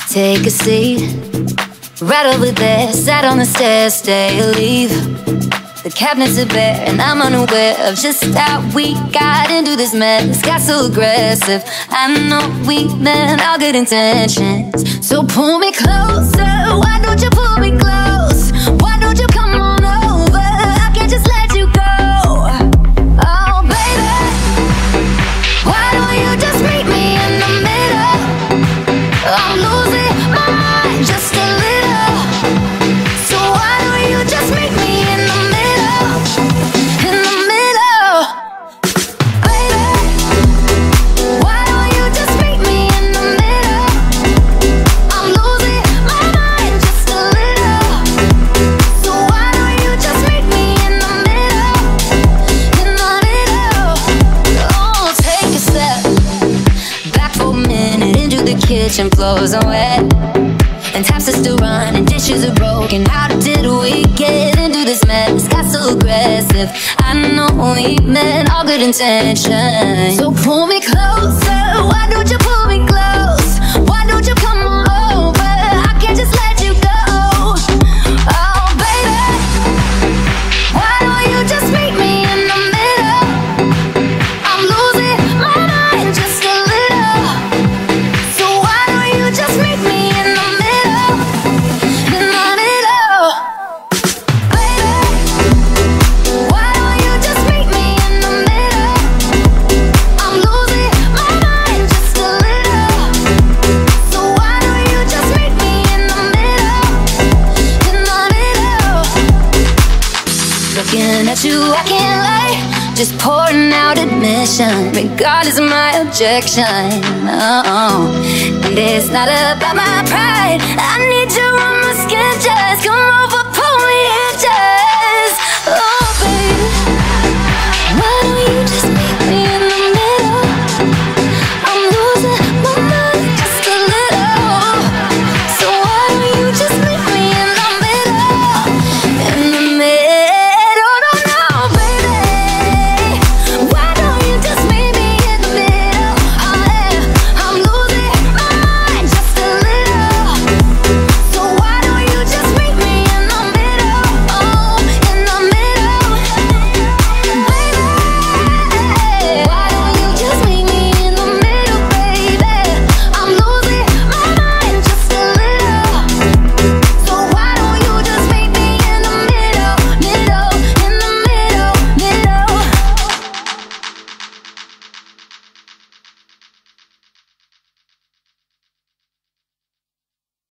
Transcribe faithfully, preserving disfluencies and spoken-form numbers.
Take a seat, right over there. Sat on the stairs, stay or leave. The cabinets are bare and I'm unaware of just how we got into this mess. Got so aggressive, I know we meant all good intentions. So pull me closer, why don't you pull me close? Why don't you come on over? I can't just let you go. Oh baby, why don't you just meet me in the middle? I'm losing my mind just a little. So why don't you just meet me in the middle? In the middle, baby. Why don't you just meet me in the middle? I'm losing my mind just a little. So why don't you just meet me in the middle? In the middle. Oh, take a step back for a minute into the kitchen. Floors are wet and taps are still running, dishes are broken. How did we get into this mess? Got so aggressive, I know we meant all good intentions. So pull me closer, why don't you pull me close? Why don't you come on over? I can't just let you go. Oh baby, why don't you just meet me in the middle? I'm losing my mind just a little. So why don't you just meet me in the middle? In the middle, baby. Why don't you just meet me in the middle? I'm losing my mind just a little. So why don't you just meet me in the middle? In the middle. Looking at you, I can't lie. Just pouring out admission, regardless of my objection. Oh, and it's not about my pride.